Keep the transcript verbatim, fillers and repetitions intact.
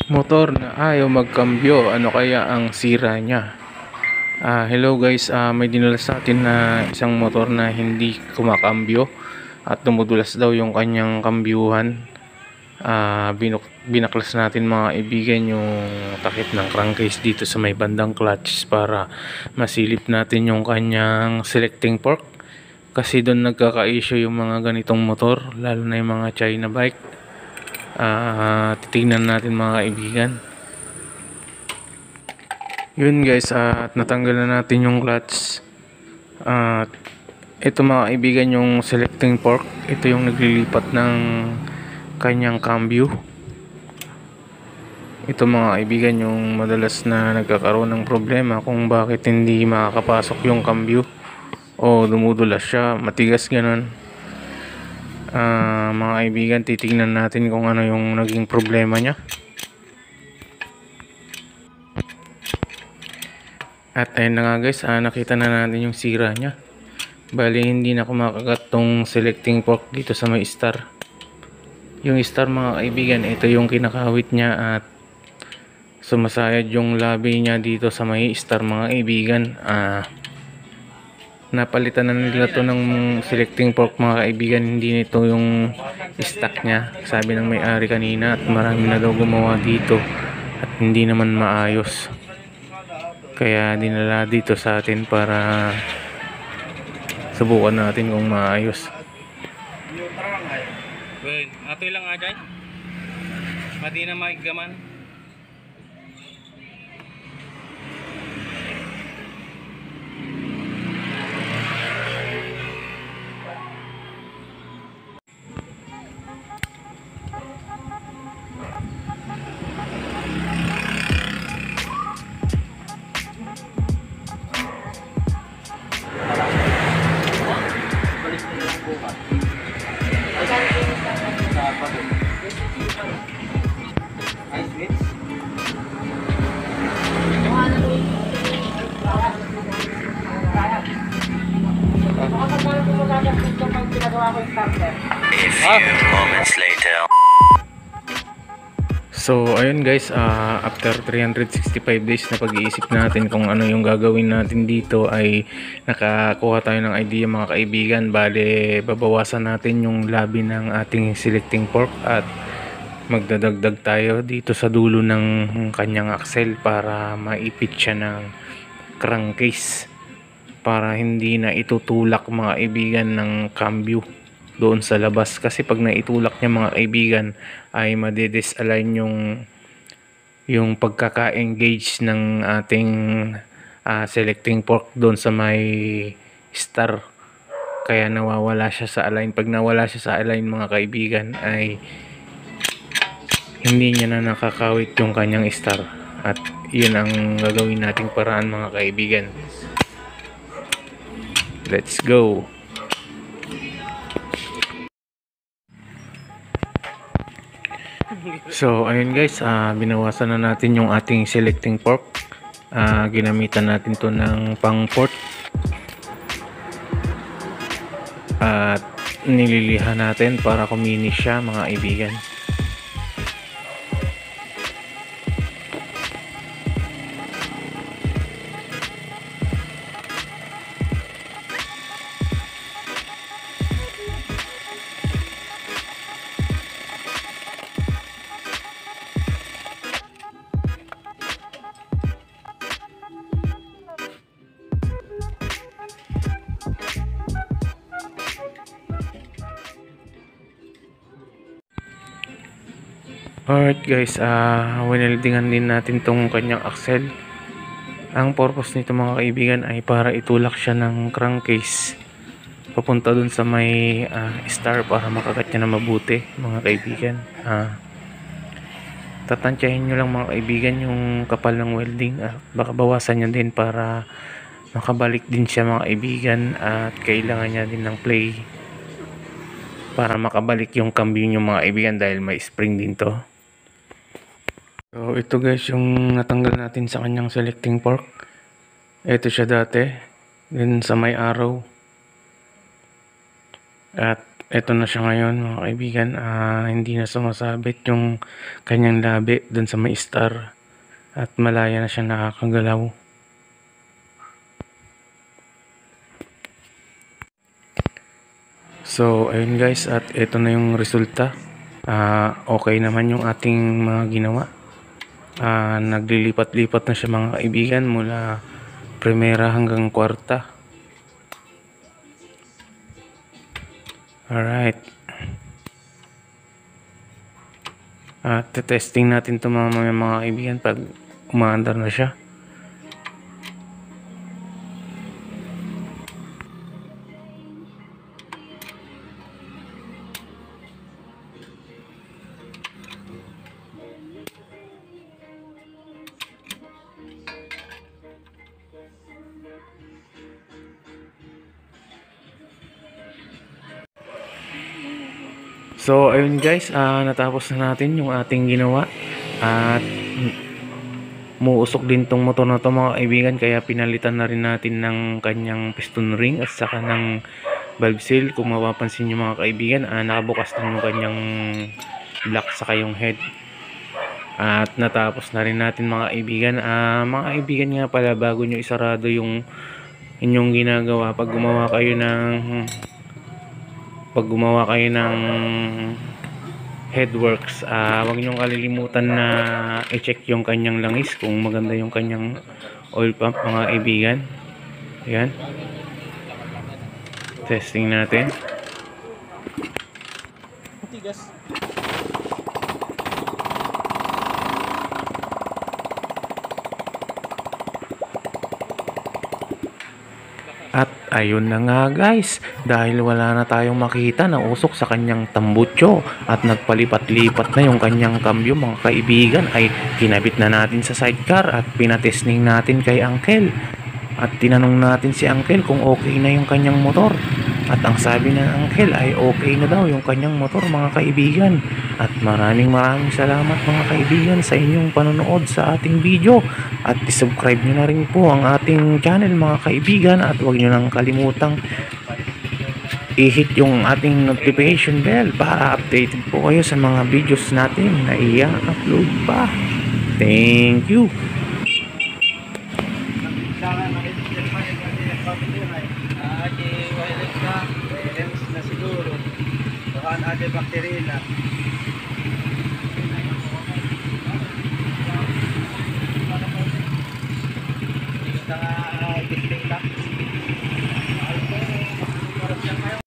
Motor na ayaw magkambyo, ano kaya ang sira niya? Ah, hello guys, ah, may dinala sa atin na isang motor na hindi kumakambyo at dumudulas daw yung kanyang kambyuhan. Ah, binuk binaklas natin mga kaibigan yung takip ng crankcase dito sa may bandang clutch para masilip natin yung kanyang selecting fork. Kasi doon nagkaka-issue yung mga ganitong motor, lalo na yung mga China bike. Ah, titingnan natin mga kaibigan. Yun guys, at natanggal na natin yung clutch. At ito mga kaibigan yung selecting fork. Ito yung naglilipat ng kanyang cambio. Ito mga kaibigan yung madalas na nagkakaroon ng problema kung bakit hindi makakapasok yung cambio o dumudulas siya, matigas ganun. Uh, mga kaibigan, titingnan natin kung ano yung naging problema niya. At ayun na nga guys, ah, nakita na natin yung sira niya. Bali hindi na kumakagat tong selecting fork dito sa may star. Yung star mga kaibigan, ito yung kinakawit niya at sumasayad yung labi niya dito sa may star mga kaibigan. Ah, napalitan na nila to ng selecting fork mga kaibigan, hindi nito yung stock niya, sabi ng may-ari kanina, at marami na daw gumawa dito at hindi naman maayos, kaya dinala dito sa atin para subukan natin kung maayos. Well, ato lang aja mati na maigaman. A few moments later. So ayun guys, uh, after three hundred sixty-five days na pag-iisip natin kung ano yung gagawin natin dito, ay nakakuha tayo ng idea mga kaibigan. Bale, babawasan natin yung labi ng ating selecting fork at magdadagdag tayo dito sa dulo ng kanyang axle para maipit siya ng crankcase, para hindi na itutulak mga kaibigan ng cambio doon sa labas. Kasi pag naitulak niya mga kaibigan ay madidisalign yung yung pagkaka-engage ng ating uh, selecting fork doon sa may star, kaya nawawala siya sa align. Pag nawala siya sa align mga kaibigan ay hindi niya na nakakawit yung kanyang star, at yun ang gagawin nating paraan mga kaibigan. Let's go. So ayun guys, uh, binawasan na natin yung ating selecting fork. Uh, ginamitan natin to ng pang port at nililihan natin para kuminis siya mga kaibigan. Alright guys, uh, wineldingan din natin tong kanyang axle. Ang purpose nito mga kaibigan ay para itulak siya ng crankcase papunta dun sa may uh, star para makagat niya na mabuti mga kaibigan. Uh, tatantyahin nyo lang mga kaibigan yung kapal ng welding, uh, baka bawasan nyo din para makabalik din siya mga kaibigan, at kailangan niya din ng play para makabalik yung cambio nyo mga kaibigan dahil may spring din to. So ito guys yung natanggal natin sa kanyang selecting fork. Ito siya dati, din sa may arrow, at Eto na siya ngayon mga kaibigan. Ah, hindi na sumasabit yung kanyang labi dun sa may star. At malaya na siya nakakagalaw. So, ayun guys, at ito na yung resulta. Ah, okay naman yung ating mga ginawa. Ah, naglilipat-lipat na siya mga kaibigan mula primera hanggang kwarta. Alright. At testing natin ito mga mga kaibigan pag umaandar na siya. So ayun guys, ah, natapos na natin yung ating ginawa at muusok din tong motor na to mga kaibigan, kaya pinalitan na rin natin ng kanyang piston ring at saka ng valve seal. Kung mapapansin nyo mga kaibigan, ah, nakabukas na yung kanyang block saka yung head. At natapos na rin natin mga kaibigan. Ah, mga kaibigan nga pala, bago nyo isarado yung inyong ginagawa, pag gumawa kayo ng pag gumawa kayo ng headworks, ah, huwag niyong kalilimutan na i-check yung kanyang langis kung maganda yung kanyang oil pump mga kaibigan. Ayan, testing natin. Tigas. At ayun na nga guys, dahil wala na tayong makita na usok sa kanyang tambutso at nagpalipat-lipat na yung kanyang kambyo mga kaibigan, ay kinabit na natin sa sidecar at pinatesting natin kay Uncle. At tinanong natin si Uncle kung okay na yung kanyang motor. At ang sabi ng Uncle ay okay na daw yung kanyang motor mga kaibigan. At maraming maraming salamat mga kaibigan sa inyong panonood sa ating video. At isubscribe nyo na rin po ang ating channel mga kaibigan. At huwag nyo nang kalimutang i-hit yung ating notification bell para updated po kayo sa mga videos natin na i-upload pa. Thank you. Ah, di wireless na. Wireless na siguro. Tuhan ade bakterina.